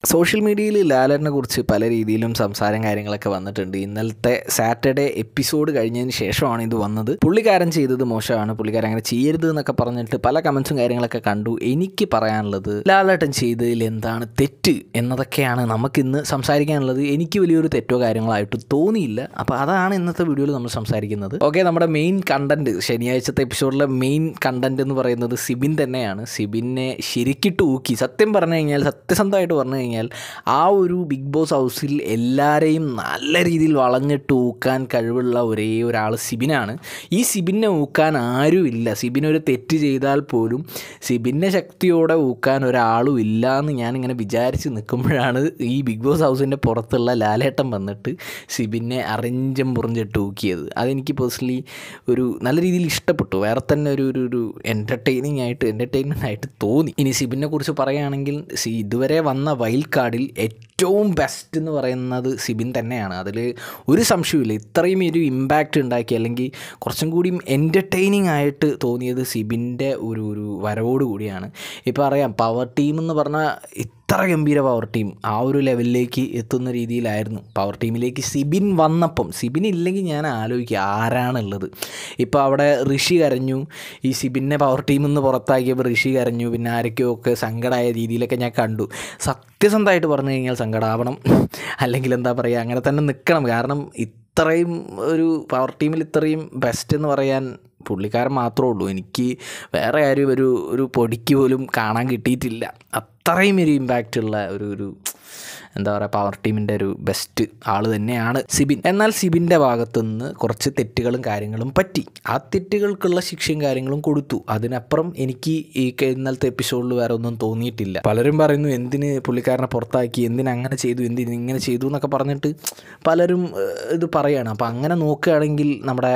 Social മീഡിയയിൽ ലാലേട്ടനെ കുറിച്ച് പല രീതിയിലും സംസാരം കാര്യങ്ങളൊക്കെ വന്നിട്ടുണ്ട്. ഇന്നലത്തെ സാറ്റർഡേ എപ്പിസോഡ് കഴിഞ്ഞതിന് ശേഷമാണ് ഇത് വന്നത്. പുള്ളിക്കാരൻ ചെയ്തത് മോശമാണ്, പുള്ളിക്കാരൻ അങ്ങനെ ചെയ്യരുത് എന്നൊക്കെ പറഞ്ഞിട്ട് പല കമൻസും കാര്യങ്ങളൊക്കെ കണ്ടു. എനിക്ക് പറയാനുള്ളത് ലാലേട്ടൻ ചെയ്തതിൽ എന്താണ് തെറ്റ് എന്നതൊക്കെയാണ് നമുക്കിന്ന് സംസാരിക്കാനുള്ളത്. എനിക്ക് വലിയൊരു തെറ്റോ കാര്യങ്ങളായിട്ട് തോന്നിയില്ല. അപ്പോൾ അതാണ് ഇന്നത്തെ വീഡിയോയിൽ നമ്മൾ സംസാരിക്കുന്നത്. ഓക്കെ, നമ്മുടെ മെയിൻ കണ്ടന്റ്, ശനിയാഴ്ചത്തെ എപ്പിസോഡിലെ മെയിൻ കണ്ടന്റ് എന്ന് പറയുന്നത് സിബിൻ തന്നെയാണ്. സിബിനെ ശരിക്കിട്ട് ഊക്കി, സത്യം പറഞ്ഞു കഴിഞ്ഞാൽ, സത്യസന്ധമായിട്ട് പറഞ്ഞു കഴിഞ്ഞാൽ ആ ഒരു ബിഗ് ബോസ് ഹൗസിൽ എല്ലാവരെയും നല്ല രീതിയിൽ വളഞ്ഞിട്ട് ഊക്കാൻ കഴിവുള്ള ഒരേ ഒരാൾ സിബിനാണ്. ഈ സിബിനെ ഊക്കാൻ ആരുമില്ല. സിബിനൊരു തെറ്റ് ചെയ്താൽ പോലും സിബിനെ ശക്തിയോടെ ഊക്കാൻ ഒരാളും ഇല്ല എന്ന് ഞാനിങ്ങനെ വിചാരിച്ച് നിൽക്കുമ്പോഴാണ് ഈ ബിഗ് ബോസ് ഹൗസിൻ്റെ പുറത്തുള്ള ലാലേട്ടൻ വന്നിട്ട് സിബിനെ അറിഞ്ചും പുറിഞ്ചിട്ട് ഊക്കിയത്. അതെനിക്ക് പേഴ്സണലി ഒരു നല്ല രീതിയിൽ ഇഷ്ടപ്പെട്ടു. വേറെ തന്നെ ഒരു എൻ്റർടൈൻമെൻ്റ് ആയിട്ട് തോന്നി. ഇനി സിബിനെ കുറിച്ച് പറയുകയാണെങ്കിൽ, ഇതുവരെ വന്ന വൈൽഡ് കാർഡിൽ ഏറ്റവും ബെസ്റ്റ് എന്ന് പറയുന്നത് സിബിൻ തന്നെയാണ്. അതിൽ ഒരു സംശയമില്ല. ഇത്രയും ഒരു ഇമ്പാക്റ്റ് ഉണ്ടാക്കി, അല്ലെങ്കിൽ കുറച്ചും കൂടിയും എൻ്റർടൈനിങ് ആയിട്ട് തോന്നിയത് സിബിൻ്റെ ഒരു വരവോട് കൂടിയാണ്. ഇപ്പോൾ അറിയാം, പവർ ടീം എന്ന് പറഞ്ഞാൽ ഇത്ര ഗംഭീര പവർ ടീം ആ ഒരു ലെവലിലേക്ക് എത്തുന്ന രീതിയിലായിരുന്നു. പവർ ടീമിലേക്ക് സിബിൻ വന്നപ്പം, സിബിൻ ഇല്ലെങ്കിൽ ഞാൻ ആലോചിക്കുക ആരാണുള്ളത്. ഇപ്പോൾ അവിടെ ഋഷി കരഞ്ഞു, ഈ സിബിനെ പവർ ടീമിൽ നിന്ന് പുറത്താക്കിയപ്പോൾ ഋഷി കരഞ്ഞു. പിന്നെ ആരൊക്കെയൊക്കെ സങ്കടമായ രീതിയിലൊക്കെ ഞാൻ കണ്ടു. സത്യസന്ധമായിട്ട് പറഞ്ഞു കഴിഞ്ഞാൽ സങ്കടമാവണം, അല്ലെങ്കിൽ എന്താ പറയുക, അങ്ങനെ തന്നെ നിൽക്കണം. കാരണം ഇത്രയും ഒരു പവർ ടീമിൽ ഇത്രയും ബെസ്റ്റ് എന്ന് പറയാൻ പുള്ളിക്കാരൻ മാത്രമേ ഉള്ളൂ. എനിക്ക് വേറെ ആരും ഒരു പൊടിക്ക് പോലും കാണാൻ കിട്ടിയിട്ടില്ല. അത്രയും ഒരു ഇമ്പാക്റ്റുള്ള ഒരു എന്താ പറയുക, പവർ ടീമിൻ്റെ ഒരു ബെസ്റ്റ് ആൾ തന്നെയാണ് സിബിൻ. എന്നാൽ സിബിൻ്റെ ഭാഗത്തുനിന്ന് കുറച്ച് തെറ്റുകളും കാര്യങ്ങളും പറ്റി. ആ തെറ്റുകൾക്കുള്ള ശിക്ഷയും കാര്യങ്ങളും കൊടുത്തു. അതിനപ്പുറം എനിക്ക് ഈ ഇന്നലത്തെ എപ്പിസോഡിൽ വേറെ ഒന്നും തോന്നിയിട്ടില്ല. പലരും പറയുന്നു എന്തിന് പുള്ളിക്കാരനെ പുറത്താക്കി, എന്തിന് അങ്ങനെ ചെയ്തു, എന്തിന് ഇങ്ങനെ ചെയ്തു എന്നൊക്കെ പറഞ്ഞിട്ട് പലരും ഇത് പറയുകയാണ്. അപ്പോൾ അങ്ങനെ നോക്കുകയാണെങ്കിൽ നമ്മുടെ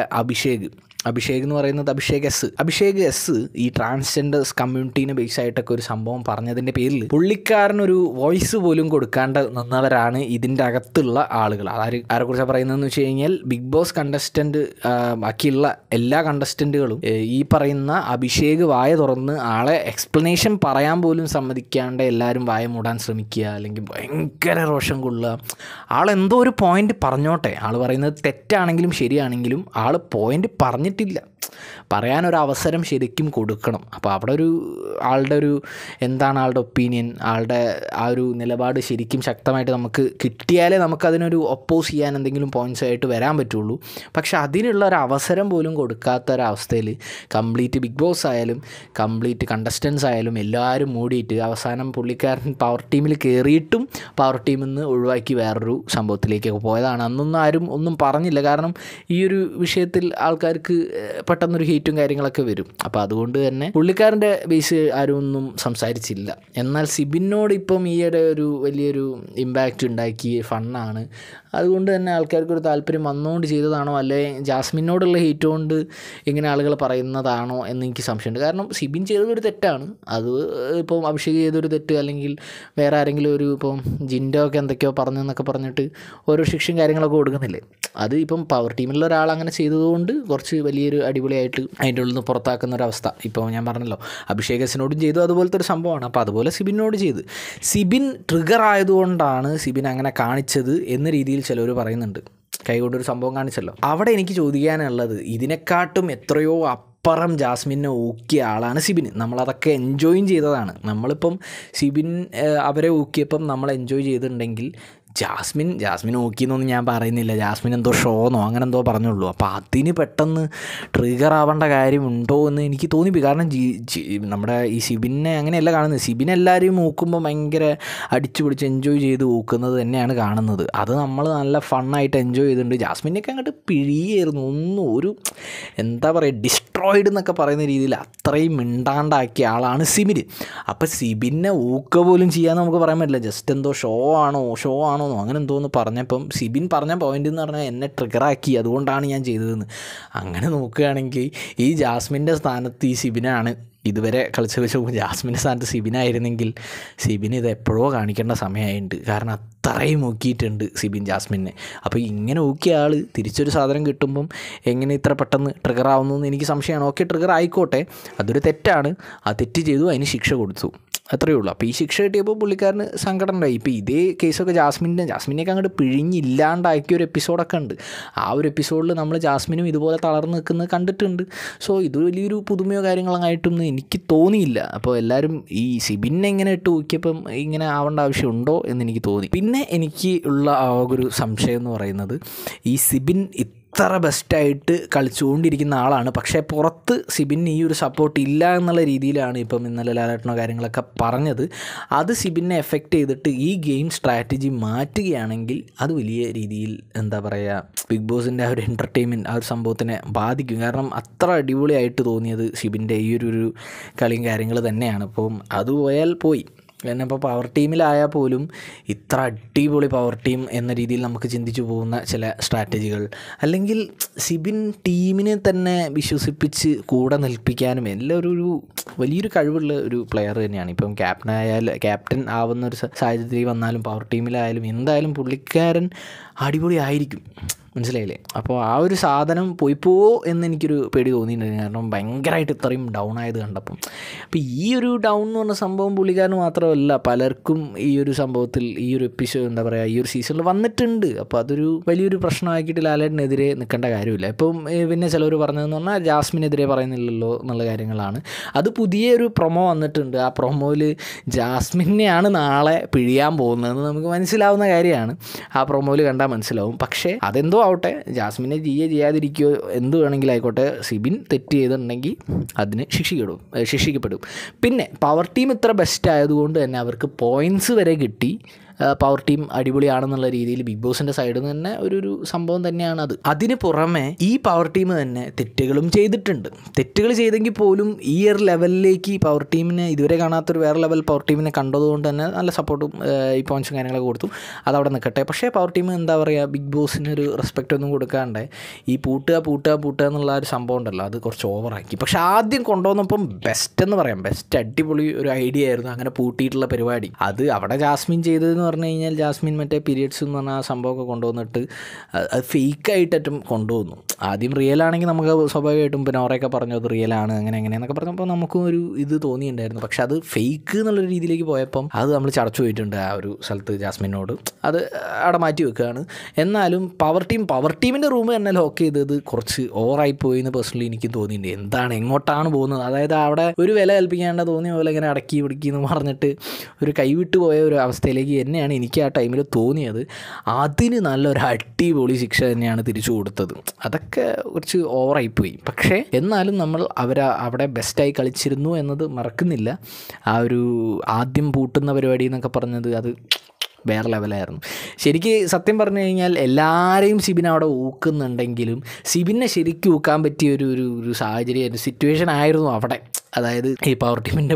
അഭിഷേക് എന്ന് പറയുന്നത് അഭിഷേക് എസ് ഈ ട്രാൻസ്ജെൻഡേഴ്സ് കമ്മ്യൂണിറ്റീനെ ബേസ് ആയിട്ടൊക്കെ ഒരു സംഭവം പറഞ്ഞതിൻ്റെ പേരിൽ പുള്ളിക്കാരനൊരു വോയിസ് പോലും കൊടുക്കാണ്ട് നിന്നവരാണ് ഇതിൻ്റെ അകത്തുള്ള ആളുകൾ. ആരെക്കുറിച്ചാണ് പറയുന്നതെന്ന് വെച്ച് കഴിഞ്ഞാൽ, ബിഗ് ബോസ് കണ്ടസ്റ്റൻ്റ് ബാക്കിയുള്ള എല്ലാ കണ്ടസ്റ്റൻറ്റുകളും ഈ പറയുന്ന അഭിഷേക് വായ തുറന്ന് ആളെ എക്സ്പ്ലനേഷൻ പറയാൻ പോലും സമ്മതിക്കാണ്ട് എല്ലാവരും വായ മൂടാൻ ശ്രമിക്കുക, അല്ലെങ്കിൽ ഭയങ്കര രോഷം കൊള്ളുക. ആളെന്തോ ഒരു പോയിൻ്റ് പറഞ്ഞോട്ടെ, ആൾ പറയുന്നത് തെറ്റാണെങ്കിലും ശരിയാണെങ്കിലും ആൾ പോയിൻ്റ് പറഞ്ഞിട്ടില്ല. പറയാനൊരവസരം ശരിക്കും കൊടുക്കണം. അപ്പോൾ അവിടെ ആളുടെ എന്താണ് ആളുടെ ഒപ്പീനിയൻ, ആളുടെ ആ ഒരു നിലപാട് ശരിക്കും ശക്തമായിട്ട് നമുക്ക് കിട്ടിയാലേ നമുക്കതിനൊരു ഒപ്പോസ് ചെയ്യാൻ എന്തെങ്കിലും പോയിൻറ്റ്സ് ആയിട്ട് വരാൻ പറ്റുള്ളൂ. പക്ഷെ അതിനുള്ള ഒരു അവസരം പോലും കൊടുക്കാത്ത ഒരവസ്ഥയിൽ കംപ്ലീറ്റ് ബിഗ് ബോസ് ആയാലും കംപ്ലീറ്റ് കണ്ടസ്റ്റൻസ് ആയാലും എല്ലാവരും മൂടിയിട്ട് അവസാനം പുള്ളിക്കാരൻ പവർ ടീമിൽ കയറിയിട്ടും പവർ ടീമിൽ നിന്ന് ഒഴിവാക്കി വേറൊരു സംഭവത്തിലേക്കൊക്കെ പോയതാണ്. അന്നൊന്നും ആരും ഒന്നും പറഞ്ഞില്ല. കാരണം ഈ ഒരു വിഷയത്തിൽ ആൾക്കാർക്ക് പെട്ടെന്നൊരു ഹീറ്റും കാര്യങ്ങളൊക്കെ വരും. അപ്പോൾ അതുകൊണ്ട് തന്നെ പുള്ളിക്കാരൻ്റെ ബേസ് ആരും ഒന്നും സംസാരിച്ചില്ല. എന്നാൽ സിബിനോട് ഇപ്പം ഈയിടെ ഒരു വലിയൊരു ഇമ്പാക്റ്റ് ഉണ്ടാക്കി, ഫണ്ണാണ്. അതുകൊണ്ട് തന്നെ ആൾക്കാർക്കൊരു താല്പര്യം വന്നുകൊണ്ട് ചെയ്തതാണോ, അല്ലെങ്കിൽ ജാസ്മിനോടുള്ള ഹീറ്റ് കൊണ്ട് ഇങ്ങനെ ആളുകൾ പറയുന്നതാണോ എന്ന് എനിക്ക് സംശയമുണ്ട്. കാരണം സിബിൻ ചെയ്തതൊരു തെറ്റാണ്. അത് ഇപ്പം അഭിഷേക് ചെയ്തൊരു തെറ്റ്, അല്ലെങ്കിൽ വേറെ ആരെങ്കിലും ഇപ്പം ജിൻഡോ ഒക്കെ എന്തൊക്കെയോ പറഞ്ഞെന്നൊക്കെ പറഞ്ഞിട്ട് ഓരോ ശിക്ഷയും കാര്യങ്ങളൊക്കെ കൊടുക്കുന്നില്ലേ. അത് ഇപ്പം പവർ ടീമിലുള്ള ഒരാൾ അങ്ങനെ ചെയ്തതുകൊണ്ട് കുറച്ച് വലിയൊരു അടിപൊളിയായിട്ട് അതിൻ്റെ ഉള്ളിൽ നിന്ന് പുറത്താക്കുന്ന ഒരവസ്ഥ. ഇപ്പോൾ ഞാൻ പറഞ്ഞല്ലോ, അഭിഷേകസിനോടും ചെയ്തു അതുപോലത്തെ ഒരു സംഭവമാണ്. അപ്പോൾ അതുപോലെ സിബിനോട് ചെയ്ത്, സിബിൻ ട്രിഗർ ആയതുകൊണ്ടാണ് സിബിൻ അങ്ങനെ കാണിച്ചത് എന്ന രീതിയിൽ ചിലർ പറയുന്നുണ്ട്. കൈകൊണ്ടൊരു സംഭവം കാണിച്ചല്ലോ. അവിടെ എനിക്ക് ചോദിക്കാനുള്ളത്, ഇതിനെക്കാട്ടും എത്രയോ അപ്പുറം ജാസ്മിനെ ഊക്കിയ ആളാണ് സിബിൻ. നമ്മളതൊക്കെ എൻജോയും ചെയ്തതാണ്. നമ്മളിപ്പം സിബിൻ അവരെ ഊക്കിയപ്പം നമ്മൾ എൻജോയ് ചെയ്തിട്ടുണ്ടെങ്കിൽ ജാസ്മിൻ ഊക്കിയെന്നൊന്നും ഞാൻ പറയുന്നില്ല. ജാസ്മിൻ എന്തോ ഷോന്നോ അങ്ങനെ എന്തോ പറഞ്ഞുള്ളൂ. അപ്പോൾ അതിന് പെട്ടെന്ന് ട്രിഗർ ആവേണ്ട കാര്യമുണ്ടോ എന്ന് എനിക്ക് തോന്നിപ്പോയി. കാരണം നമ്മുടെ ഈ സിബിനെ അങ്ങനെയല്ല കാണുന്നത്. സിബിനെ എല്ലാവരും ഊക്കുമ്പോൾ ഭയങ്കര അടിച്ചു പിടിച്ച് എൻജോയ് ചെയ്ത് ഊക്കുന്നത് തന്നെയാണ് കാണുന്നത്. അത് നമ്മൾ നല്ല ഫണ്ണായിട്ട് എൻജോയ് ചെയ്തിട്ടുണ്ട്. ജാസ്മിനൊക്കെ അങ്ങോട്ട് പിഴിയായിരുന്നു. ഒരു എന്താ പറയുക, ഡിസ്ട്രോയിഡ് എന്നൊക്കെ പറയുന്ന രീതിയിൽ അത്രയും മിണ്ടാണ്ടാക്കിയ ആളാണ് സിബിൻ. അപ്പോൾ സിബിനെ ഊക്ക പോലും ചെയ്യാമെന്ന് നമുക്ക് പറയാൻ പറ്റില്ല. ജസ്റ്റ് എന്തോ ഷോ ആണോ അങ്ങനെ എന്തോന്ന് പറഞ്ഞപ്പം സിബിൻ പറഞ്ഞ പോയിൻ്റ് എന്ന് പറഞ്ഞാൽ എന്നെ ട്രിഗറാക്കി, അതുകൊണ്ടാണ് ഞാൻ ചെയ്തതെന്ന്. അങ്ങനെ നോക്കുകയാണെങ്കിൽ ഈ ജാസ്മിൻ്റെ സ്ഥാനത്ത് ഈ സിബിനാണ് ഇതുവരെ കളിച്ച് വെച്ച്. ജാസ്മിൻ്റെ സ്ഥാനത്ത് സിബിനായിരുന്നെങ്കിൽ സിബിൻ ഇത് എപ്പോഴോ കാണിക്കേണ്ട സമയമായിട്ടുണ്ട്. കാരണം അത്രയും ഊക്കിയിട്ടുണ്ട് സിബിൻ ജാസ്മിനെ. അപ്പോൾ ഇങ്ങനെ ഊക്കിയ ആൾ തിരിച്ചൊരു സാധനം കിട്ടുമ്പം എങ്ങനെ ഇത്ര പെട്ടെന്ന് ട്രിഗർ ആവുന്നു എന്ന് എനിക്ക് സംശയമാണ്. ഓക്കെ, ട്രിഗർ ആയിക്കോട്ടെ, അതൊരു തെറ്റാണ്. ആ തെറ്റ് ചെയ്തു, അതിന് ശിക്ഷ കൊടുത്തു. അത്രയേ ഉള്ളൂ. അപ്പോൾ ഈ ശിക്ഷ കിട്ടിയപ്പോൾ പുള്ളിക്കാരന് സങ്കടം ഉണ്ടായി. ഇപ്പോൾ ഇതേ കേസൊക്കെ ജാസ്മിനെയൊക്കെ അങ്ങോട്ട് പിഴിഞ്ഞില്ലാണ്ടാക്കിയ ഒരു എപ്പിസോഡൊക്കെ ഉണ്ട്. ആ ഒരു എപ്പിസോഡിൽ നമ്മൾ ജാസ്മിനും ഇതുപോലെ തളർന്ന് നിൽക്കുന്നത് കണ്ടിട്ടുണ്ട്. സോ ഇത് വലിയൊരു പുതുമയോ കാര്യങ്ങളായിട്ടൊന്നും എനിക്ക് തോന്നിയില്ല. അപ്പോൾ എല്ലാവരും ഈ സിബിനെ ഇങ്ങനെ ഇട്ട് ഊക്കിയപ്പം ഇങ്ങനെ ആവേണ്ട ആവശ്യമുണ്ടോ എന്ന് എനിക്ക് തോന്നി. പിന്നെ എനിക്ക് ഉള്ള ആ ഒരു സംശയം എന്ന് പറയുന്നത്, ഈ സിബിൻ ഇത്ര ബെസ്റ്റായിട്ട് കളിച്ചുകൊണ്ടിരിക്കുന്ന ആളാണ്, പക്ഷേ പുറത്ത് സിബിന് ഈ ഒരു സപ്പോർട്ട് ഇല്ല എന്നുള്ള രീതിയിലാണ് ഇപ്പം ഇന്നലെ ലാലേട്ടനോ കാര്യങ്ങളൊക്കെ പറഞ്ഞത്. അത് സിബിനെ എഫക്റ്റ് ചെയ്തിട്ട് ഈ ഗെയിം സ്ട്രാറ്റജി മാറ്റുകയാണെങ്കിൽ അത് വലിയ രീതിയിൽ എന്താ പറയുക, ബിഗ് ബോസിൻ്റെ ആ ഒരു എൻ്റർടൈൻമെൻറ്റ് ആ ഒരു സംഭവത്തിനെ ബാധിക്കും. കാരണം അത്ര അടിപൊളിയായിട്ട് തോന്നിയത് സിബിൻ്റെ ഈ ഒരു കളിയും കാര്യങ്ങൾ തന്നെയാണ്. അപ്പം അത് പോയാൽ പോയി. കാരണം ഇപ്പോൾ പവർ ടീമിലായാൽ പോലും ഇത്ര അടിപൊളി പവർ ടീം എന്ന രീതിയിൽ നമുക്ക് ചിന്തിച്ചു പോകുന്ന ചില സ്ട്രാറ്റജികൾ, അല്ലെങ്കിൽ സിബിൻ ടീമിനെ തന്നെ വിശ്വസിപ്പിച്ച് കൂടെ നിൽപ്പിക്കാനും എല്ലാം ഒരു വലിയൊരു കഴിവുള്ള ഒരു പ്ലെയർ തന്നെയാണ്. ഇപ്പം ക്യാപ്റ്റൻ ആവുന്ന ഒരു സാഹചര്യത്തിൽ വന്നാലും പവർ ടീമിലായാലും എന്തായാലും പുള്ളിക്കാരൻ അടിപൊളി ആയിരിക്കും. മനസ്സിലായില്ലേ? അപ്പോൾ ആ ഒരു സാധനം പോയിപ്പോവോ എന്നെനിക്കൊരു പേടി തോന്നിയിട്ടുണ്ടായിരുന്നു. കാരണം ഭയങ്കരമായിട്ട് ഇത്രയും ഡൗൺ ആയത് കണ്ടപ്പം. അപ്പോൾ ഈ ഒരു ഡൗൺ എന്ന് പറഞ്ഞ സംഭവം പുള്ളിക്കാരന് മാത്രമല്ല, പലർക്കും ഈ ഒരു സംഭവത്തിൽ ഈ ഒരു എപ്പിസോഡ് എന്താ പറയുക ഈ ഒരു സീസണിൽ വന്നിട്ടുണ്ട്. അപ്പോൾ അതൊരു വലിയൊരു പ്രശ്നമാക്കിയിട്ട് ലാലേട്ടനെതിരെ നിൽക്കേണ്ട കാര്യമില്ല. ഇപ്പം പിന്നെ ചിലവർ പറഞ്ഞതെന്ന് പറഞ്ഞാൽ ജാസ്മിനെതിരെ പറയുന്നില്ലല്ലോ എന്നുള്ള കാര്യങ്ങളാണ്. അത് പുതിയൊരു പ്രൊമോ വന്നിട്ടുണ്ട്. ആ പ്രൊമോയിൽ ജാസ്മിനെയാണ് നാളെ പിഴിയാൻ പോകുന്നതെന്ന് നമുക്ക് മനസ്സിലാവുന്ന കാര്യമാണ്. ആ പ്രൊമോയിൽ കണ്ടാൽ മനസ്സിലാവും. പക്ഷേ അതെന്തോ ആവട്ടെ, ജാസ്മിനെ ചെയ്യാതിരിക്കുകയോ എന്ത് വേണമെങ്കിലും ആയിക്കോട്ടെ, സിബിൻ തെറ്റ് ചെയ്തിട്ടുണ്ടെങ്കിൽ അതിന് ശിക്ഷിക്കപ്പെടും. പിന്നെ പവർ ടീം ഇത്ര ബെസ്റ്റ് ആയതുകൊണ്ട് തന്നെ അവർക്ക് പോയിൻറ്റ്സ് വരെ കിട്ടി. പവർ ടീം അടിപൊളിയാണെന്നുള്ള രീതിയിൽ ബിഗ് ബോസിൻ്റെ സൈഡിൽ നിന്ന് തന്നെ ഒരു സംഭവം തന്നെയാണ് അത്. അതിന് പുറമെ ഈ പവർ ടീം തന്നെ തെറ്റുകളും ചെയ്തിട്ടുണ്ട്. തെറ്റുകൾ ചെയ്തെങ്കിൽ പോലും ഈ ഒരു ലെവലിലേക്ക് പവർ ടീമിനെ ഇതുവരെ കാണാത്തൊരു വേറെ ലെവൽ പവർ ടീമിനെ കണ്ടതുകൊണ്ട് തന്നെ നല്ല സപ്പോർട്ടും ഈ പോയിൻറ്റ്സും കാര്യങ്ങളൊക്കെ കൊടുത്തു. അതവിടെ നിൽക്കട്ടെ. പക്ഷേ പവർ ടീം എന്താ പറയുക, ബിഗ് ബോസിനൊരു റെസ്പെക്റ്റ് ഒന്നും കൊടുക്കാണ്ട് ഈ പൂട്ടുക എന്നുള്ള ഒരു സംഭവം ഉണ്ടല്ലോ, അത് കുറച്ച് ഓവറാക്കി. പക്ഷേ ആദ്യം കൊണ്ടുവന്നപ്പം ബെസ്റ്റ് എന്ന് പറയാം, ബെസ്റ്റ് അടിപൊളി ഒരു ഐഡിയ ആയിരുന്നു അങ്ങനെ പൂട്ടിയിട്ടുള്ള പരിപാടി. അത് അവിടെ ജാസ്മിൻ ചെയ്തതെന്ന് പറഞ്ഞു കഴിഞ്ഞാൽ, ജാസ്മിൻ മറ്റേ പീരിയഡ്സ് എന്ന് പറഞ്ഞാൽ ആ സംഭവമൊക്കെ കൊണ്ടുവന്നിട്ട് അത് ഫേക്കായിട്ടേറ്റം കൊണ്ടുവന്നു. ആദ്യം റിയൽ ആണെങ്കിൽ നമുക്ക് സ്വാഭാവികമായിട്ടും പിന്നെ ഓറയൊക്കെ പറഞ്ഞു അത് റിയലാണ് അങ്ങനെയെന്നൊക്കെ പറഞ്ഞപ്പോൾ നമുക്കും ഒരു ഇത് തോന്നിയിട്ടുണ്ടായിരുന്നു. പക്ഷെ അത് ഫേക്ക് എന്നുള്ളൊരു രീതിയിലേക്ക് പോയപ്പം അത് നമ്മൾ ചടച്ചു പോയിട്ടുണ്ട് ആ ഒരു സ്ഥലത്ത് ജാസ്മിനോട്. അത് അവിടെ മാറ്റി വെക്കുകയാണ്. എന്നാലും പവർ ടീമിൻ്റെ റൂം തന്നെ ലോക്ക് ചെയ്തത് കുറച്ച് ഓവറായിപ്പോയി എന്ന് പേഴ്സണലി എനിക്ക് തോന്നിയിട്ടുണ്ട്. എന്താണ് എങ്ങോട്ടാണ് പോകുന്നത്, അതായത് അവിടെ ഒരു വില കൽപ്പിക്കാണ്ട് തോന്നിയ പോലെ ഇങ്ങനെ അടക്കി എന്ന് പറഞ്ഞിട്ട് ഒരു കൈവിട്ട് പോയ ഒരു അവസ്ഥയിലേക്ക് തന്നെയാണ് എനിക്ക് ആ ടൈമിൽ തോന്നിയത്. അതിന് നല്ലൊരു അടിപൊളി ശിക്ഷ തന്നെയാണ് തിരിച്ചു കൊടുത്തത്. അതൊക്കെ കുറച്ച് ഓവറായിപ്പോയി. പക്ഷേ എന്നാലും നമ്മൾ അവിടെ ബെസ്റ്റായി കളിച്ചിരുന്നു എന്നത് മറക്കുന്നില്ല. ആ ഒരു ആദ്യം പൂട്ടുന്ന പരിപാടി എന്നൊക്കെ പറഞ്ഞത് അത് വേറെ ലെവലായിരുന്നു. ശരിക്ക് സത്യം പറഞ്ഞു കഴിഞ്ഞാൽ എല്ലാവരെയും സിബിൻ അവിടെ ഊക്കുന്നുണ്ടെങ്കിലും സിബിനെ ശരിക്കും ഊക്കാൻ പറ്റിയ ഒരു സാഹചര്യമായിരുന്നു, സിറ്റുവേഷൻ ആയിരുന്നു അവിടെ. അതായത് ഈ പവർ ടീമിൻ്റെ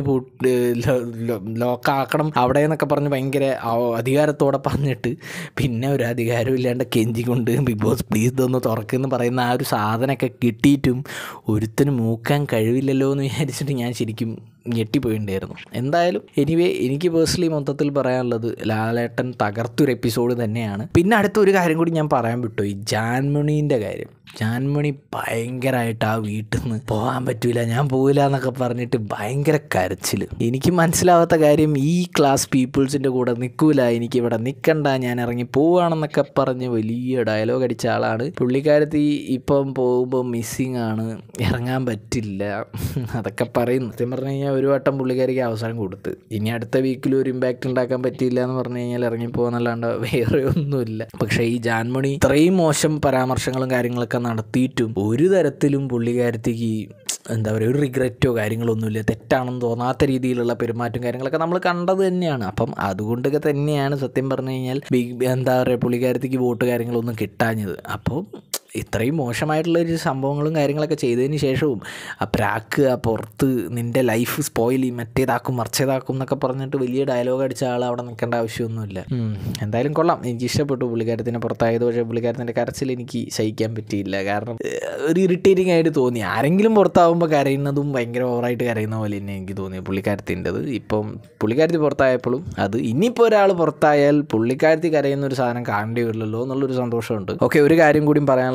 ലോക്കാക്കണം അവിടെ എന്നൊക്കെ പറഞ്ഞ് ഭയങ്കര അധികാരത്തോടെ പറഞ്ഞിട്ട് പിന്നെ ഒരു അധികാരം ഇല്ലാണ്ട് കെഞ്ചിക്കൊണ്ട് ബിഗ് ബോസ് പ്ലീസ് ഇതൊന്ന് തുറക്കുമെന്ന് പറയുന്ന ആ ഒരു സാധനമൊക്കെ കിട്ടിയിട്ടും ഒരുത്തനും മൂക്കാൻ കഴിവില്ലല്ലോ എന്ന് വിചാരിച്ചിട്ട് ഞാൻ ശരിക്കും ഞെട്ടിപ്പോയിട്ടുണ്ടായിരുന്നു. എന്തായാലും എനിവേ എനിക്ക് പേഴ്സണലി മൊത്തത്തിൽ പറയാനുള്ളത് ലാലേട്ടൻ തകർത്തൊരു എപ്പിസോഡ് തന്നെയാണ്. പിന്നെ അടുത്തൊരു കാര്യം കൂടി ഞാൻ പറയാൻ വിട്ടു, ഈ ജാൻമണീൻ്റെ കാര്യം. ജാൻമണി ഭയങ്കരമായിട്ട് ആ വീട്ടിൽ നിന്ന് പോകാൻ പറ്റൂല, ഞാൻ പോകില്ല എന്നൊക്കെ പറഞ്ഞിട്ട് ഭയങ്കര കരച്ചിൽ. എനിക്ക് മനസ്സിലാവാത്ത കാര്യം, ഈ ക്ലാസ് പീപ്പിൾസിൻ്റെ കൂടെ നിൽക്കൂല, എനിക്കിവിടെ നിൽക്കണ്ട, ഞാൻ ഇറങ്ങി പോവുകയാണെന്നൊക്കെ പറഞ്ഞ് വലിയ ഡയലോഗ് അടിച്ച ആളാണ് പുള്ളിക്കാരത്തി. ഇപ്പം പോകുമ്പോൾ മിസ്സിങ് ആണ്, ഇറങ്ങാൻ പറ്റില്ല അതൊക്കെ പറയുന്നു. സത്യം പറഞ്ഞു കഴിഞ്ഞാൽ ഒരു വട്ടം പുള്ളിക്കാരിക്ക് അവസരം കൊടുത്ത്, ഇനി അടുത്ത വീക്കിൽ ഒരു ഇമ്പാക്റ്റ് ഉണ്ടാക്കാൻ പറ്റിയില്ല എന്ന് പറഞ്ഞു കഴിഞ്ഞാൽ ഇറങ്ങിപ്പോകാന്നല്ലാണ്ട് വേറെ ഒന്നുമില്ല. പക്ഷേ ഈ ജാൻമണി ഇത്രയും മോശം പരാമർശങ്ങളും കാര്യങ്ങളൊക്കെ നടത്തിയിട്ടും ഒരു തരത്തിലും പുള്ളിക്കാരത്തേക്ക് എന്താ പറയുക ഒരു റിഗ്രറ്റോ കാര്യങ്ങളൊന്നുമില്ല, തെറ്റാണെന്ന് തോന്നാത്ത രീതിയിലുള്ള പെരുമാറ്റം കാര്യങ്ങളൊക്കെ നമ്മൾ കണ്ടത് തന്നെയാണ്. അപ്പം അതുകൊണ്ടൊക്കെ തന്നെയാണ് സത്യം പറഞ്ഞു കഴിഞ്ഞാൽ എന്താ പറയുക പുള്ളിക്കാരത്തേക്ക് വോട്ട് കാര്യങ്ങളൊന്നും കിട്ടാഞ്ഞത്. അപ്പോൾ ഇത്രയും മോശമായിട്ടുള്ളൊരു സംഭവങ്ങളും കാര്യങ്ങളൊക്കെ ചെയ്തതിന് ശേഷവും ആ പ്രാക്ക് ആ പുറത്ത് നിൻ്റെ ലൈഫ് സ്പോയിൽ മറ്റേതാക്കും മറിച്ചേതാക്കും എന്നൊക്കെ പറഞ്ഞിട്ട് വലിയ ഡയലോഗ് അടിച്ച ആൾ അവിടെ നിൽക്കേണ്ട ആവശ്യമൊന്നുമില്ല. എന്തായാലും കൊള്ളാം, എനിക്ക് ഇഷ്ടപ്പെട്ടു പുള്ളിക്കാരത്തിനെ പുറത്തായത്. പക്ഷേ പുള്ളിക്കാരത്തിൻ്റെ കരച്ചിൽ എനിക്ക് സഹിക്കാൻ പറ്റിയില്ല. കാരണം ഒരു ഇറിറ്റേറ്റിംഗ് ആയിട്ട് തോന്നി. ആരെങ്കിലും പുറത്താകുമ്പോൾ കരയുന്നതും ഭയങ്കര ഓവറായിട്ട് കരയുന്ന പോലെ തന്നെ എനിക്ക് തോന്നി പുള്ളിക്കാരത്തിൻ്റെത്. ഇപ്പം പുള്ളിക്കാരത്തി പുറത്തായപ്പോഴും അത് ഇനിയിപ്പോൾ ഒരാൾ പുറത്തായാൽ പുള്ളിക്കാരത്തി കരയുന്ന ഒരു സാധനം കാണേണ്ടി വരില്ലല്ലോ എന്നുള്ളൊരു സന്തോഷമുണ്ട്. ഓക്കെ, ഒരു കാര്യം കൂടി പറയാനുള്ളത്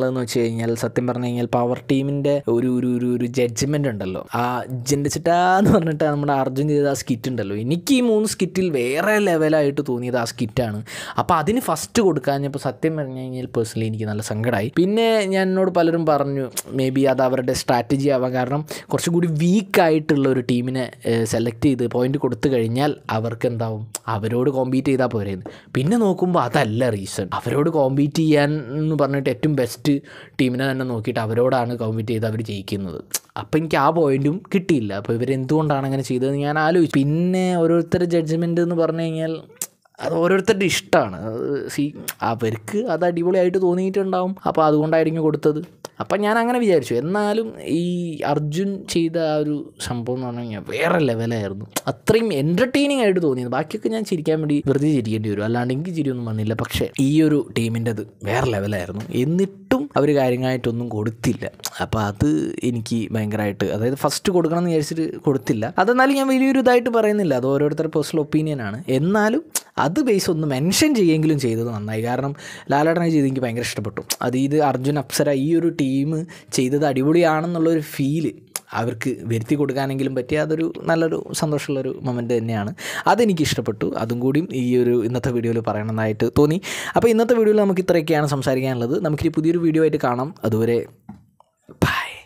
എന്താണെന്ന് വെച്ച് കഴിഞ്ഞാൽ സത്യം പറഞ്ഞു കഴിഞ്ഞാൽ പവർ ടീമിൻ്റെ ഒരു ജഡ്ജ്മെൻ്റ് ഉണ്ടല്ലോ, ആ ജെൻഡിച്ചിട്ടാന്ന് പറഞ്ഞിട്ട് നമ്മുടെ അർജുൻ ചെയ്ത ആ സ്കിറ്റ് ഉണ്ടല്ലോ, എനിക്ക് ഈ 3 സ്കിറ്റിൽ വേറെ ലെവലായിട്ട് തോന്നിയത് ആ സ്കിറ്റാണ്. അപ്പോൾ അതിന് ഫസ്റ്റ് കൊടുക്കാഞ്ഞപ്പോൾ സത്യം പറഞ്ഞു കഴിഞ്ഞാൽ പേഴ്സണലി എനിക്ക് നല്ല സങ്കടമായി. പിന്നെ എന്നോട് പലരും പറഞ്ഞു മേ ബി അത് അവരുടെ സ്ട്രാറ്റജി ആവാം, കാരണം കുറച്ചും കൂടി വീക്കായിട്ടുള്ള ഒരു ടീമിനെ സെലക്ട് ചെയ്ത് പോയിന്റ് കൊടുത്തു കഴിഞ്ഞാൽ അവർക്ക് എന്താവും, അവരോട് കോമ്പീറ്റ് ചെയ്താൽ പോരെയെന്ന്. പിന്നെ നോക്കുമ്പോൾ അതല്ല റീസൺ. അവരോട് കോമ്പീറ്റ് ചെയ്യാൻ എന്ന് പറഞ്ഞിട്ട് ഏറ്റവും ബെസ്റ്റ് ടീമിനെ തന്നെ നോക്കിയിട്ട് അവരോടാണ് കോമ്പീറ്റ് ചെയ്ത് അവർ ജയിക്കുന്നത്. അപ്പോൾ എനിക്ക് ആ പോയിൻറ്റും കിട്ടിയില്ല. അപ്പോൾ ഇവരെന്തുകൊണ്ടാണ് അങ്ങനെ ചെയ്തതെന്ന് ഞാൻ ആലോചിച്ചു. പിന്നെ ഓരോരുത്തരുടെ ജഡ്ജ്മെൻറ്റ് എന്ന് പറഞ്ഞു കഴിഞ്ഞാൽ അത് ഓരോരുത്തരുടെ ഇഷ്ടമാണ്. അവർക്ക് അത് അടിപൊളിയായിട്ട് തോന്നിയിട്ടുണ്ടാവും, അപ്പോൾ അതുകൊണ്ടായിരിക്കും കൊടുത്തത്. അപ്പം ഞാൻ അങ്ങനെ വിചാരിച്ചു. എന്നാലും ഈ അർജുൻ ചെയ്ത ആ ഒരു സംഭവം എന്ന് പറഞ്ഞു കഴിഞ്ഞാൽ വേറെ ലെവലായിരുന്നു. അത്രയും എൻ്റർടൈനിങ് ആയിട്ട് തോന്നിയത്. ബാക്കിയൊക്കെ ഞാൻ ചിരിക്കാൻ വേണ്ടി വെറുതെ ചിരിക്കേണ്ടി വരും, അല്ലാണ്ട് എനിക്ക് ചിരിയൊന്നും വന്നില്ല. പക്ഷേ ഈ ഒരു ടീമിൻ്റെത് വേറെ ലെവലായിരുന്നു. എന്നിട്ടും അവർ കാര്യമായിട്ടൊന്നും കൊടുത്തില്ല. അപ്പോൾ അത് എനിക്ക് ഭയങ്കരമായിട്ട്, അതായത് ഫസ്റ്റ് കൊടുക്കണം എന്ന് വിചാരിച്ചിട്ട് കൊടുത്തില്ല. അതെന്നാലും ഞാൻ വലിയൊരു ഇതായിട്ട് പറയുന്നില്ല, അത് ഓരോരുത്തരുടെ പേഴ്സണൽ ഒപ്പീനിയനാണ്. എന്നാലും അത് ബേസ് ഒന്ന് മെൻഷൻ ചെയ്യുമെങ്കിലും ചെയ്തത് നന്നായി. കാരണം ലാലേട്ടനെ ചെയ്ത് എനിക്ക് ഭയങ്കര ഇഷ്ടപ്പെട്ടു. ഇത് അർജുൻ അപ്സര ഈ ഒരു ടീം ചെയ്തത് അടിപൊളിയാണെന്നുള്ളൊരു ഫീല് അവർക്ക് വരുത്തി കൊടുക്കാനെങ്കിലും പറ്റി. അതൊരു നല്ലൊരു സന്തോഷമുള്ളൊരു മൊമെൻ്റ് തന്നെയാണ്. അതെനിക്ക് ഇഷ്ടപ്പെട്ടു. അതും കൂടിയും ഈ ഒരു ഇന്നത്തെ വീഡിയോയിൽ പറയണമെന്നായിട്ട് തോന്നി. അപ്പോൾ ഇന്നത്തെ വീഡിയോയിൽ നമുക്ക് ഇത്രയൊക്കെയാണ് സംസാരിക്കാനുള്ളത്. നമുക്കിനി പുതിയൊരു വീഡിയോ ആയിട്ട് കാണാം. അതുവരെ